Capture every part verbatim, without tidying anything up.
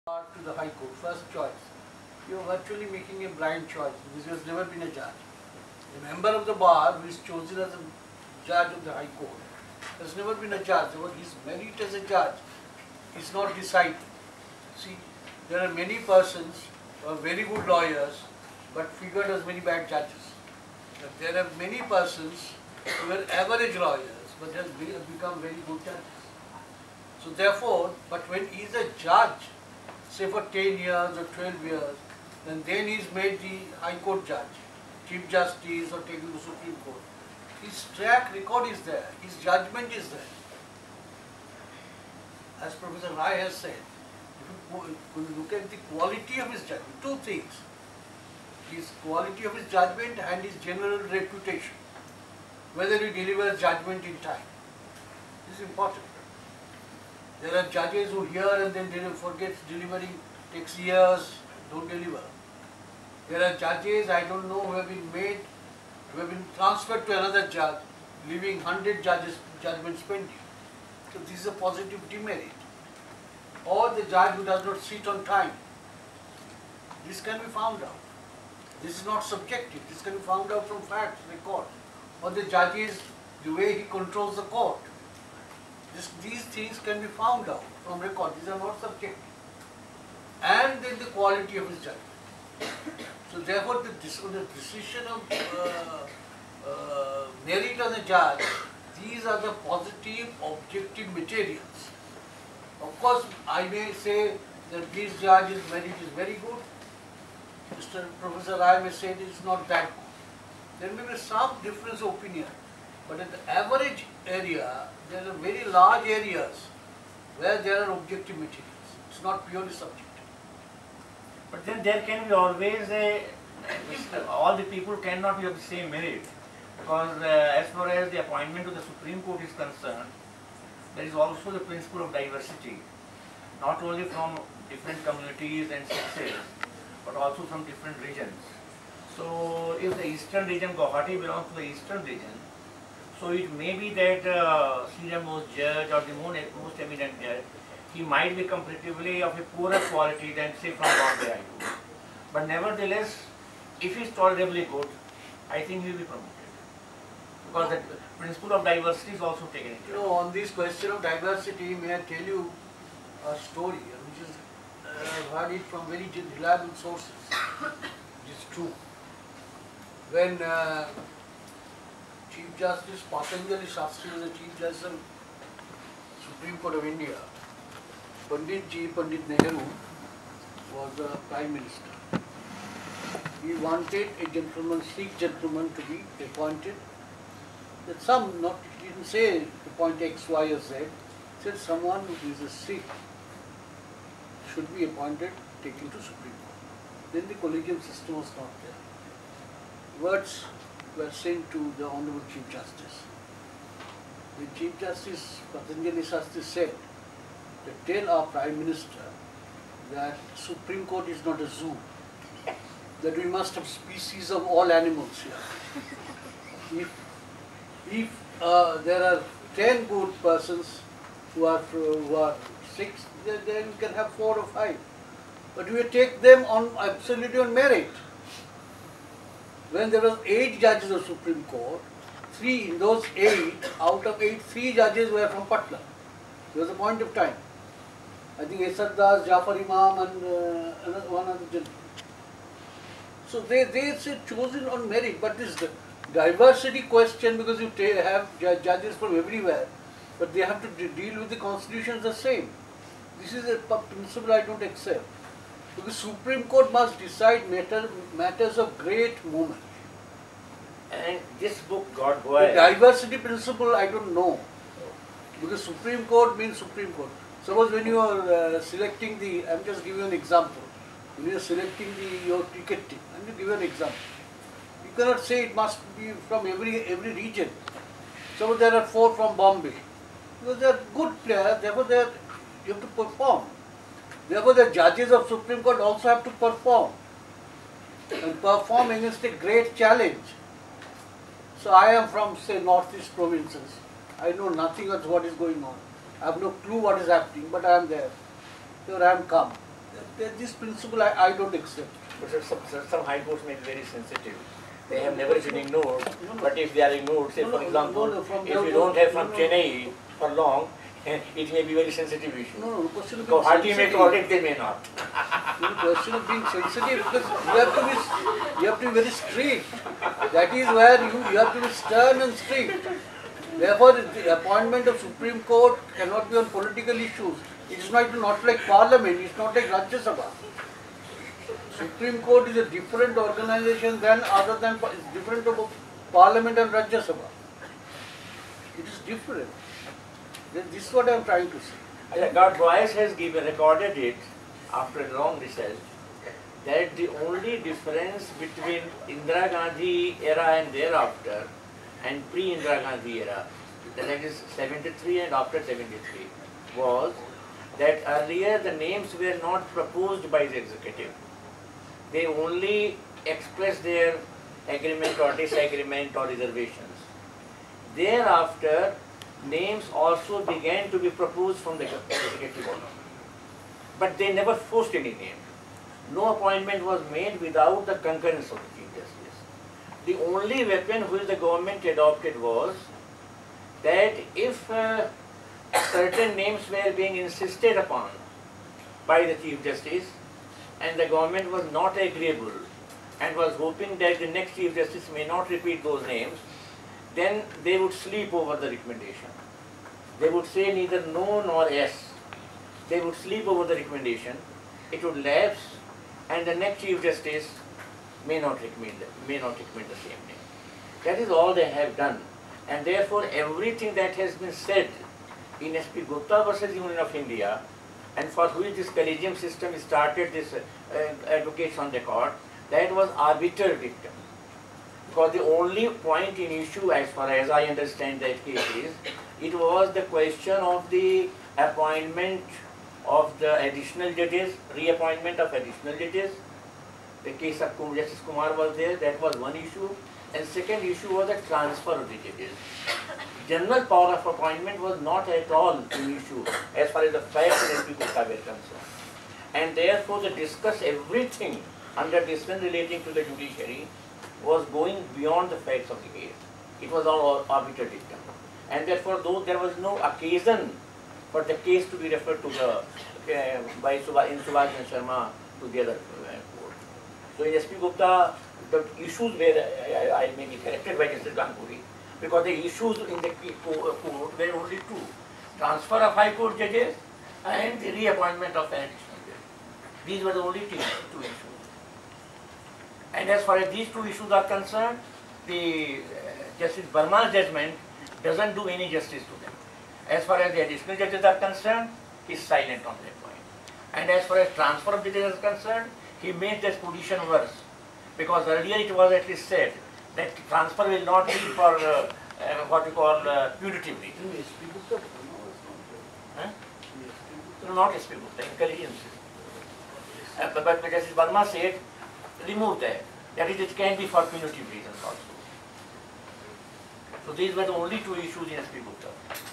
To the High Court, first choice. You are virtually making a blind choice because he has never been a judge. A member of the bar who is chosen as a judge of the High Court has never been a judge. Therefore, his merit as a judge is not decided. See, there are many persons who are very good lawyers but figured as very bad judges. But there are many persons who are average lawyers but have become very good judges. So therefore, but when he is a judge, say for ten years or twelve years, then then he is made the High Court judge, Chief Justice or taking the Supreme Court. His track record is there, his judgment is there. As Professor Rai has said, if you look at the quality of his judgment, two things, his quality of his judgment and his general reputation, whether he delivers judgment in time. This is important. There are judges who hear and then forget delivering, takes years, don't deliver. There are judges, I don't know, who have been made, who have been transferred to another judge, leaving one hundred judges judgments pending. So this is a positive demerit. Or the judge who does not sit on time. This can be found out. This is not subjective. This can be found out from facts, records. Or the judges, the way he controls the court. This, these things can be found out from record. These are not subjective. And then the quality of his judgment. So therefore, the, the decision of uh, uh, merit on the judge, these are the positive, objective materials. Of course, I may say that this judge's merit is very good. Mister Professor Rai may say it is not that good. There may be some difference of opinion. But in the average area, there are very large areas where there are objective materials. It's not purely subjective. But then there can be always a, all the people cannot be of the same merit. Because uh, as far as the appointment to the Supreme Court is concerned, there is also the principle of diversity. Not only from different communities and sexes, but also from different regions. So if the eastern region, Guwahati belongs to the eastern region, so it may be that uh, senior most judge or the most, most eminent judge, he might be comparatively of a poorer quality than say from Bombay I do. But nevertheless, if he is tolerably good, I think he will be promoted. Because the principle of diversity is also taken into account. You know, on this question of diversity, may I tell you a story, which is, uh, I've heard it from very reliable sources. It is true. When uh, Chief Justice Patanjali Shastri was the Chief Justice of Supreme Court of India, Pandit Ji, Pandit Nehru was the Prime Minister. He wanted a gentleman, Sikh gentleman to be appointed. That some, not, he didn't say appoint X, Y or Z, he said someone who is a Sikh should be appointed, taken to Supreme Court. Then the collegium system was not there. Words were sent to the Honorable Chief Justice. The Chief Justice Patanjali Shastri said to tell our Prime Minister that Supreme Court is not a zoo, that we must have species of all animals here. If, if uh, there are ten good persons who are, who are six, then, then you can have four or five. But we take them on absolutely on merit. When there were eight judges of Supreme Court, three in those eight, out of eight, three judges were from Patna. There was a point of time. I think Esad Das, Jafar Imam and uh, one other gentleman. So they, they say chosen on merit, but this diversity question, because you have judges from everywhere, but they have to deal with the constitutions the same. This is a principle I don't accept. Because Supreme Court must decide matter, matters of great moment. And this book got Goa. The diversity principle I don't know. Because Supreme Court means Supreme Court. Suppose when you are uh, selecting the, I am just giving you an example. When you are selecting the, your ticket team, I am just give you an example. You cannot say it must be from every, every region. Suppose there are four from Bombay. Because they are good players, therefore they are, you have to perform. Therefore, the judges of Supreme Court also have to perform and perform against a great challenge. So I am from, say, northeast provinces. I know nothing of what is going on. I have no clue what is happening, but I am there. Here I am come. th- this principle I, I don't accept. But some, some, some high courts may be very sensitive. They have never been ignored, No, no. but if they are ignored, say No, for no, example, no, no, from if the- you don't have no, from no. Chennai for long, it may be very sensitive issue. No, no, question of So being Guwahati may sensitive. tolerate, they may not. No, question of being sensitive, because you have to be, you have to be very strict. That is where you, you have to be stern and strict. Therefore, the appointment of Supreme Court cannot be on political issues. It is not, not like Parliament, it is not like Rajya Sabha. Supreme Court is a different organization than other than, it's different from Parliament and Rajya Sabha. It is different. This is what I am trying to say. And Lord Boyce has given, recorded it after a long research, that the only difference between Indira Gandhi era and thereafter and pre-Indira Gandhi era, that is seventy-three and after seventy-three, was that earlier the names were not proposed by the executive. They only expressed their agreement or disagreement or reservations. Thereafter, names also began to be proposed from the executive body. But they never forced any name. No appointment was made without the concurrence of the Chief Justice. The only weapon which the government adopted was that if uh, certain names were being insisted upon by the Chief Justice and the government was not agreeable and was hoping that the next Chief Justice may not repeat those names, then they would sleep over the recommendation. They would say neither no nor yes. They would sleep over the recommendation. It would lapse, and the next Chief Justice may not recommend may not recommend the same name. That is all they have done, and therefore everything that has been said in S P Gupta versus Union of India, and for which this collegium system started this uh, advocates on the court, that was arbiter dictum. Because the only point in issue, as far as I understand that case is, it was the question of the appointment of the additional judges, reappointment of additional judges. The case of Justice Kumar was there, that was one issue. And second issue was the transfer of the judges. General power of appointment was not at all an issue as far as the facts in S P Gupta were concerned. And therefore, to discuss everything under discipline relating to the judiciary was going beyond the facts of the case. It was all arbiter dictum. And therefore, though there was no occasion for the case to be referred to the, uh, by Subha, in Subhash and Sharma to the other uh, court. So in S P Gupta, the issues were, uh, I may be corrected by Justice Ganguly, because the issues in the court were only two: transfer of High Court judges and the reappointment of an additional judge. These were the only two, two issues. And as far as these two issues are concerned, the uh, Justice Verma's judgment doesn't do any justice to them. As far as the additional judges are concerned, he is silent on that point. And as far as transfer of judges is concerned, he made this position worse. Because earlier it was at least said that transfer will not be for uh, uh, what we call uh, punitive reasons. No, S P Gupta, no, it's not Huh? there. No, not S P Gupta, intelligence. Uh, but, but Justice Verma said, remove that. That is, it can be for punitive reasons also. So these were the only two issues in S P Gupta.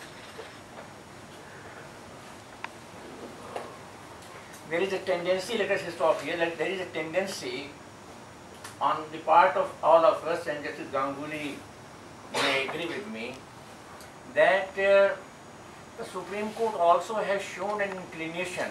There is a tendency, let us stop here, that there is a tendency on the part of all of us, and Justice Ganguly may agree with me, that uh, the Supreme Court also has shown an inclination,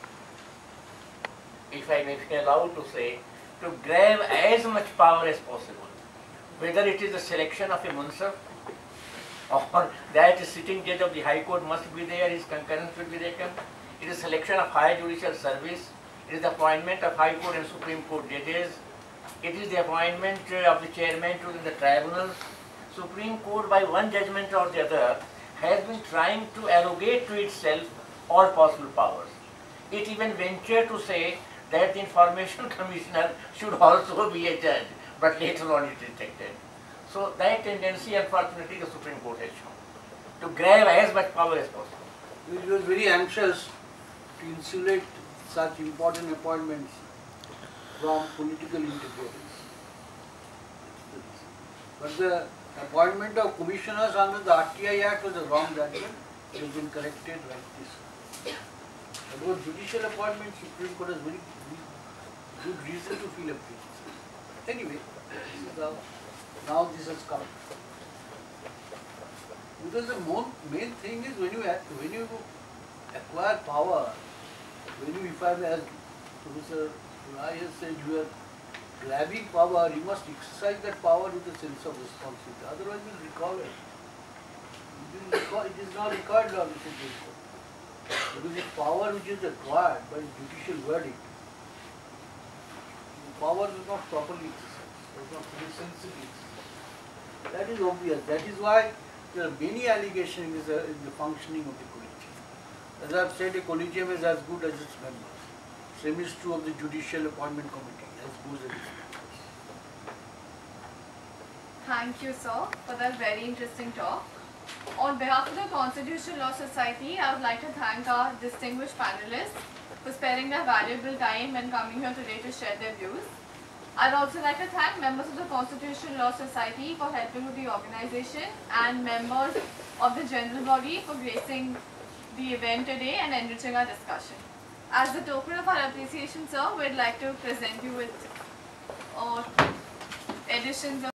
if I may be allowed to say, to grab as much power as possible, whether it is the selection of a Munsaf, or that a sitting judge of the High Court must be there, his concurrence will be taken. It is selection of high judicial service, it is the appointment of High Court and Supreme Court judges, it is the appointment uh, of the chairman to the tribunals. Supreme Court, by one judgment or the other, has been trying to arrogate to itself all possible powers. It even ventured to say that the Information Commissioner should also be a judge, but later on it is rejected. So that tendency, unfortunately, the Supreme Court has shown, to grab as much power as possible. He was very anxious to insulate such important appointments from political interference. But the appointment of commissioners under the R T I Act was a wrong judgment. It has been corrected like this. About judicial appointment, Supreme Court has very good reason to feel apprehensive. Anyway, this is how, now this has come. Because the more, main thing is when you when you acquire power, when you, if I may, as Professor Rai has said, you are grabbing power, you must exercise that power with a sense of responsibility. Otherwise, you will recall it. It is, record, it is not recorded on the Supreme Court. Because the power which is acquired by judicial verdict, the power is not properly exercised, is not fully sensibly exercised. That is obvious. That is why there are many allegations in the, in the functioning of the collegium. As I have said, a collegium is as good as its members. Same is true of the Judicial Appointment Committee, as good as its members. Thank you, sir, for that very interesting talk. On behalf of the Constitutional Law Society, I would like to thank our distinguished panelists for sparing their valuable time and coming here today to share their views. I'd also like to thank members of the Constitutional Law Society for helping with the organization and members of the general body for gracing the event today and enriching our discussion. As a token of our appreciation, sir, we'd like to present you with uh, editions of